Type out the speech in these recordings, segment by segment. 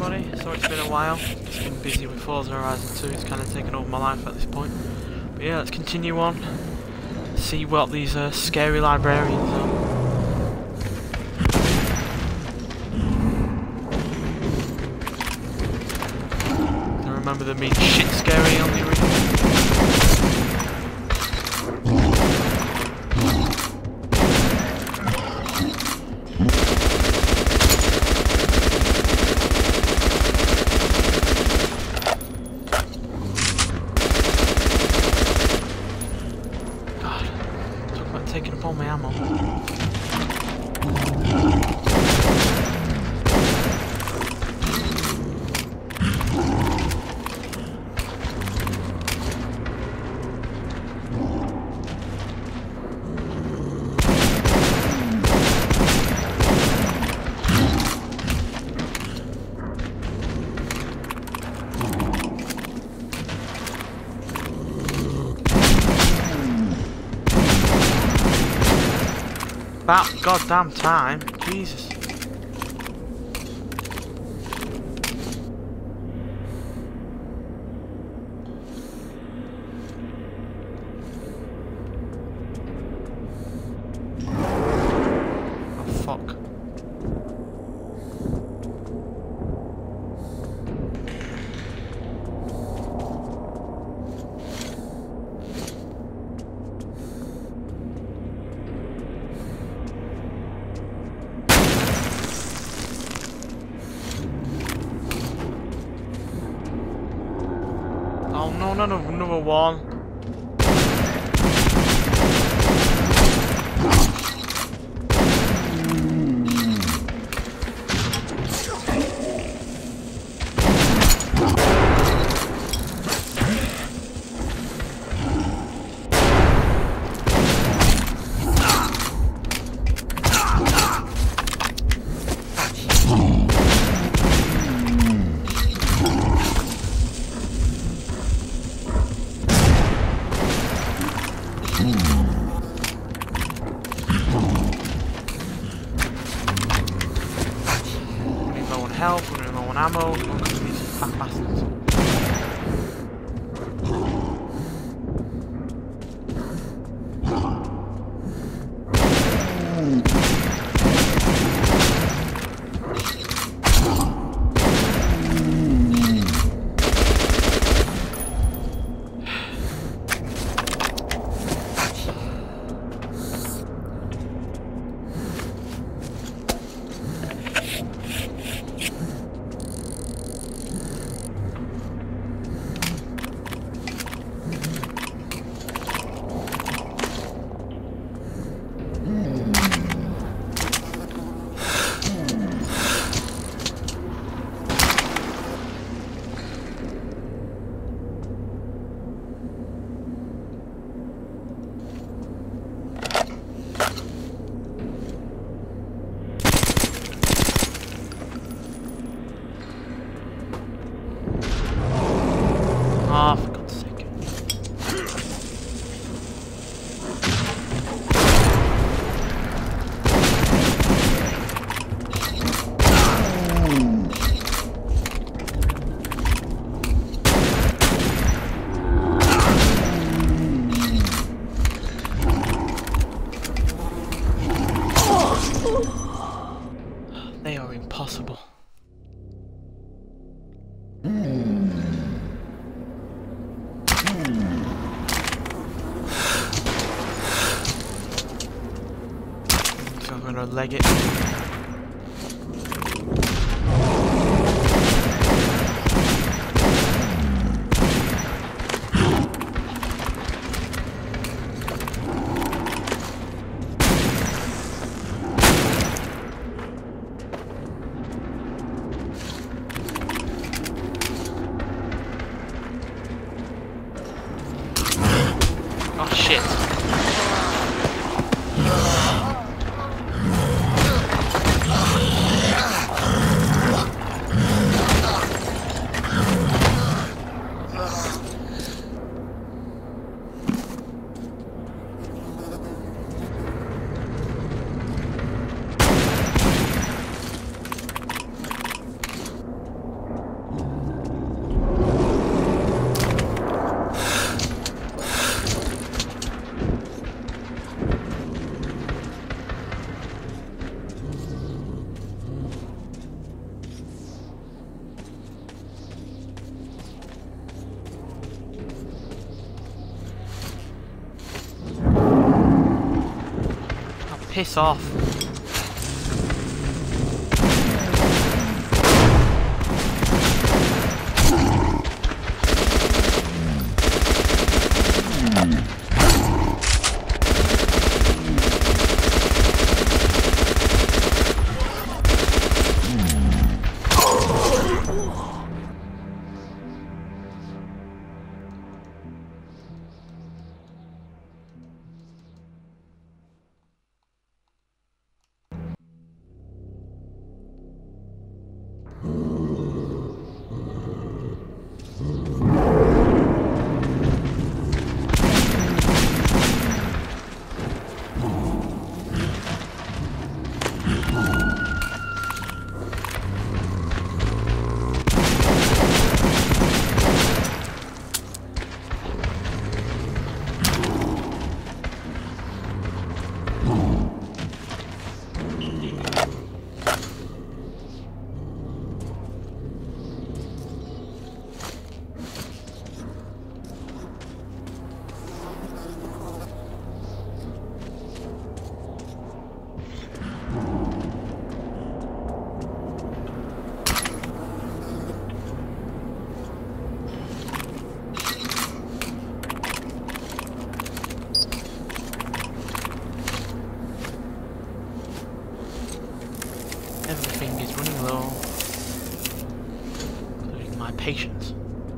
everybody. Sorry it's been a while. Just been busy with Forza Horizon 2. It's kind of taken over my life at this point. But yeah, let's continue on. See what these scary librarians are. I remember them being shit scary on the original. Taking up all my ammo. About goddamn time, Jesus. Oh fuck. Oh no, not another one. Running low on health, running low on ammo, because of these fat bastards. Oh, for God's sake. They are impossible. So I'm gonna leg it. Oh shit. Piss off. Everything is running low, including my patience.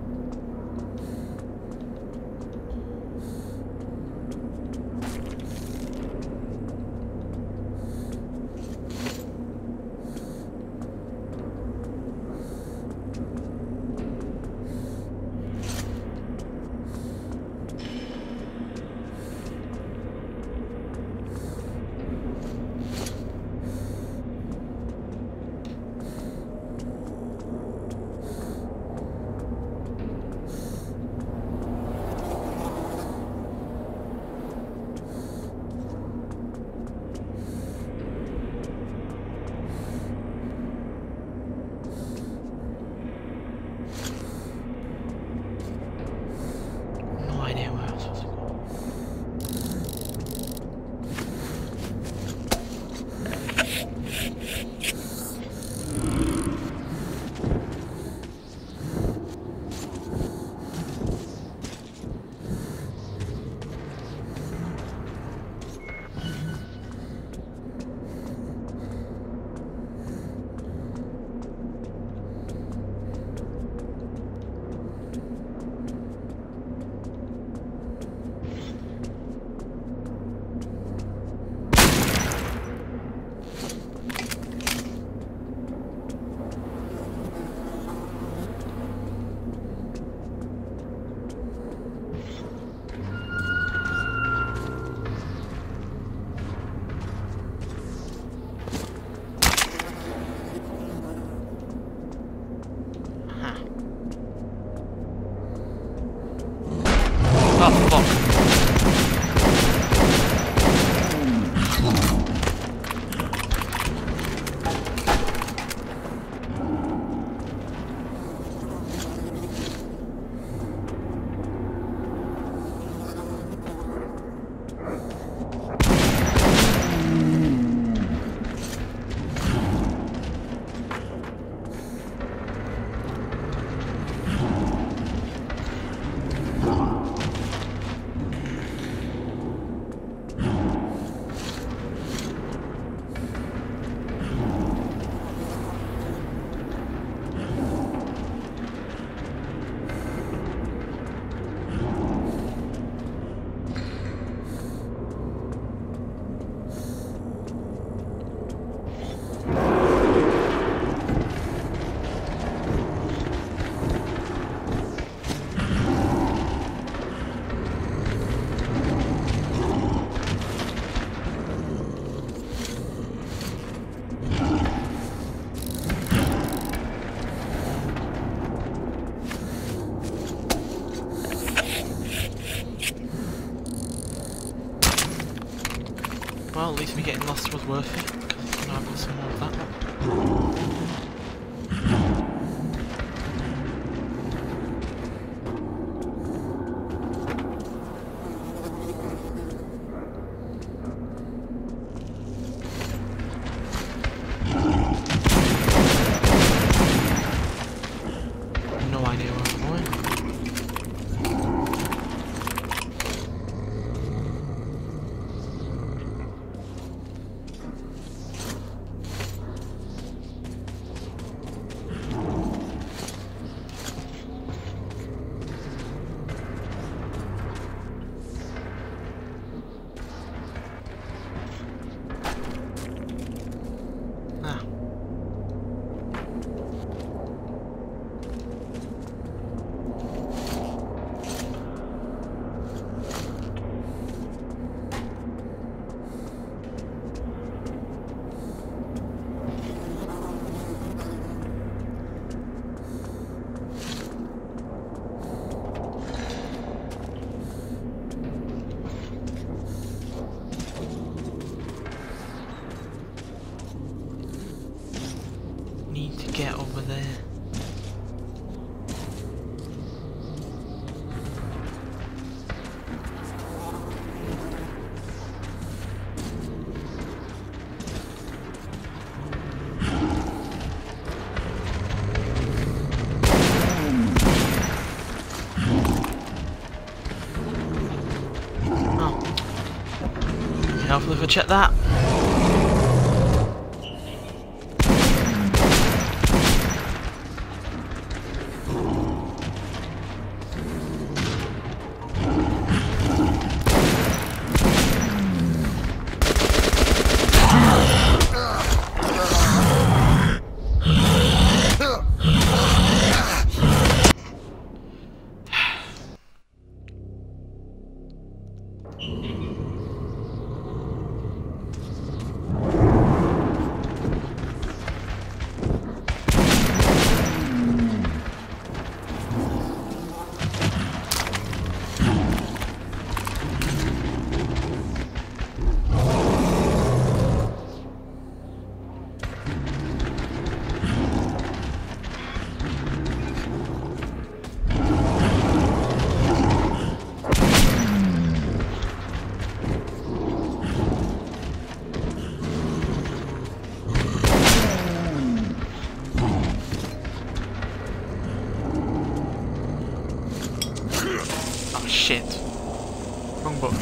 Oh, fuck. Well, at least me getting lost was worth it, because now I've got some more of that. Ah. Need to get over there. Oh. Hopefully if I check that. Oh shit. Wrong button.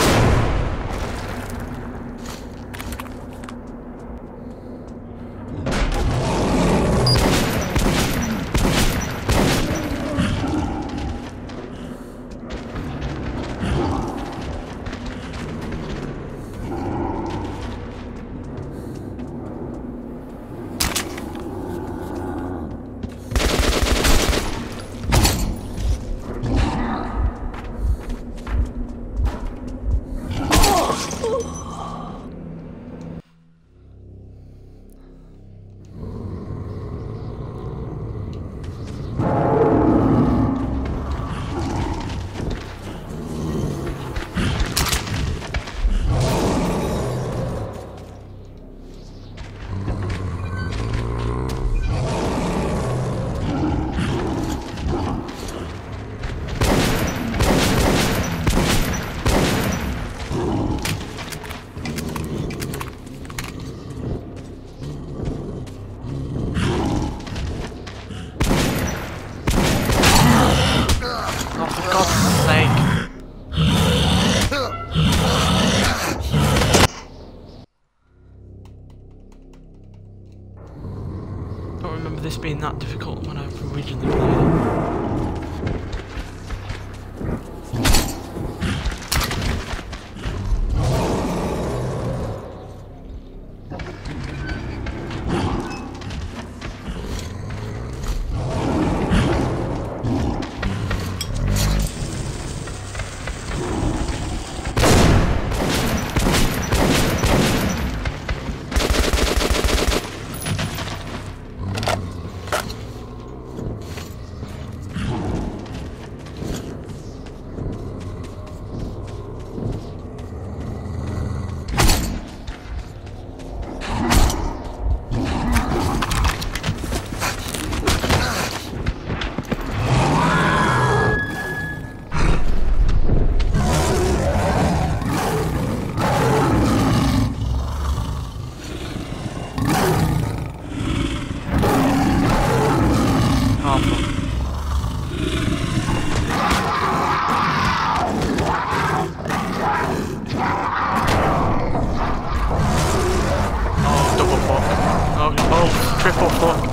I don't remember this being that difficult when I originally played it. Triple fuck.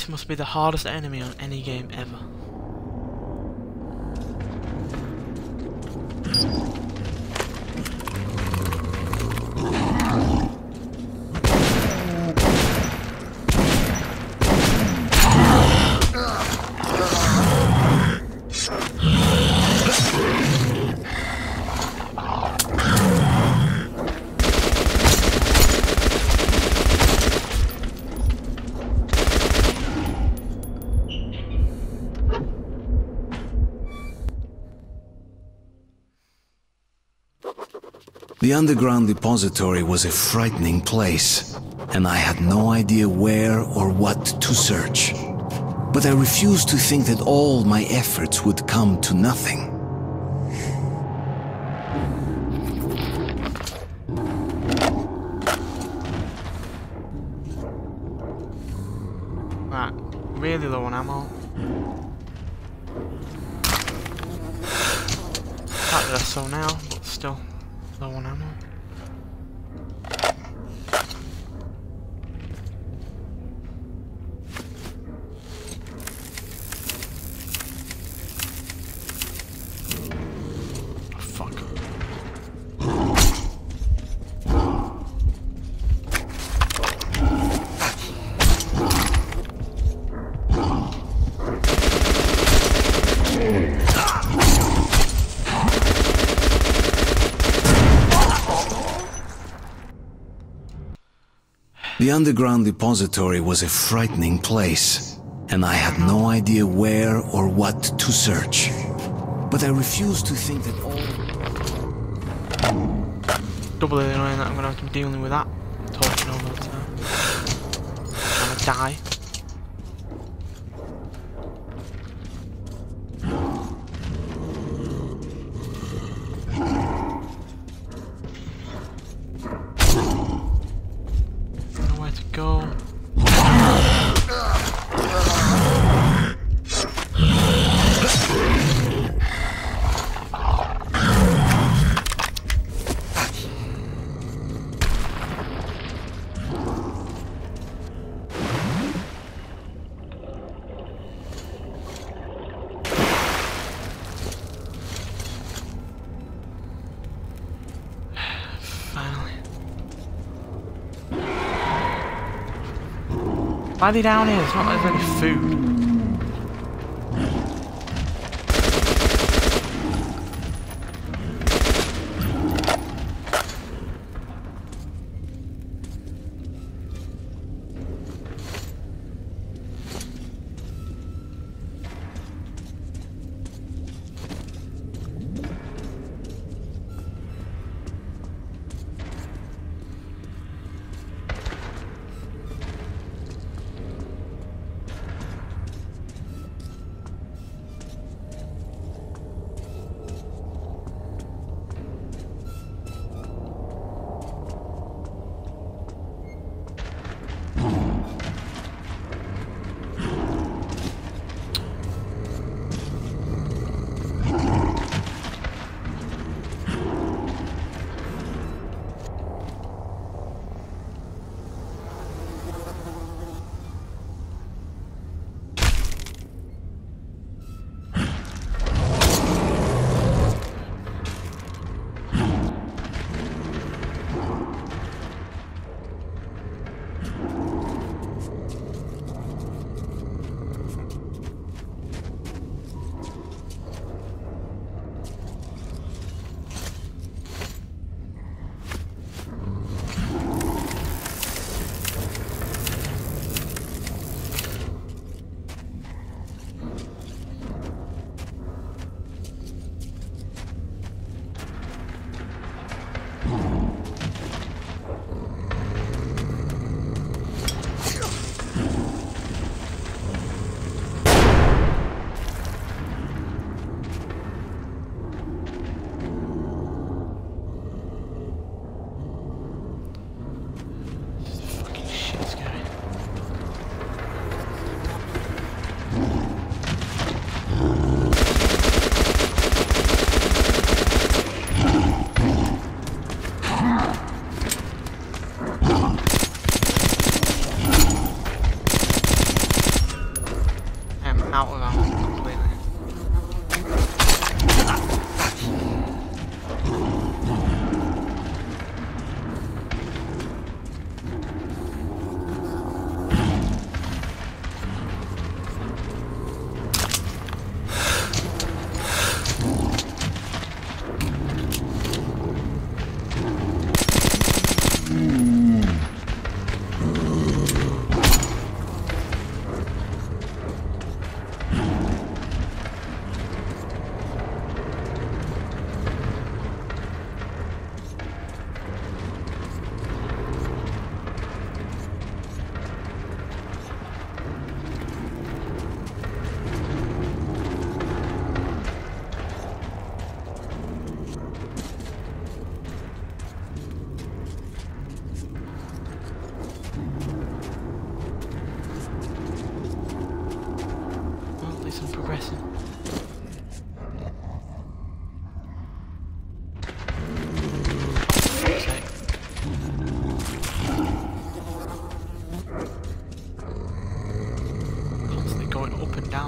This must be the hardest enemy on any game ever. The underground depository was a frightening place, and I had no idea where or what to search. But I refused to think that all my efforts would come to nothing. Right, really low on ammo. Not less so now, but still low on ammo. Oh, fuck. The underground depository was a frightening place, and I had no idea where or what to search. But I refused to think that all... Doubly annoying that I'm gonna have to be dealing with that. Talking all the time. I'm gonna die. Nowhere to go. Why are they down here? It's not like there's any food.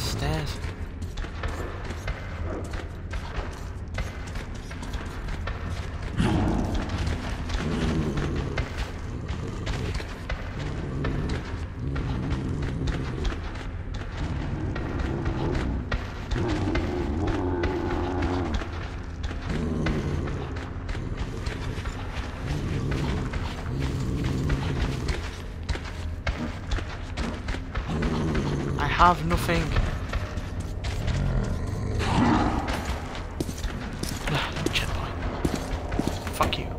Stairs. I have nothing. Checkpoint. Fuck you.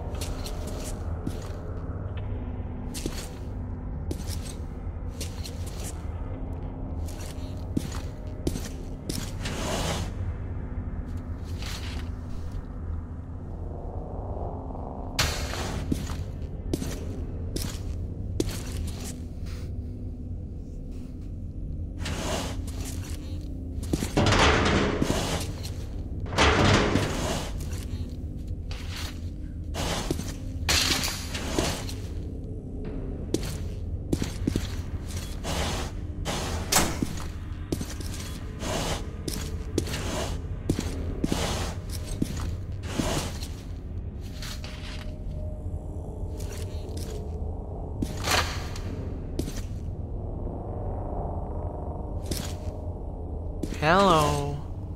Hello.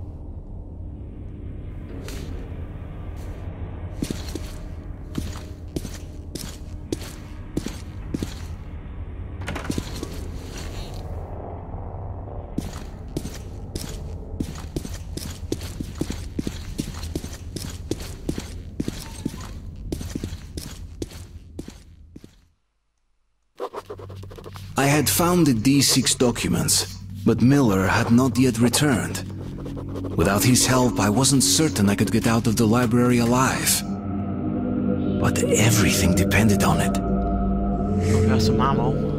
I had found the D6 documents, but Miller had not yet returned. Without his help, I wasn't certain I could get out of the library alive. But everything depended on it. Hope you have some ammo.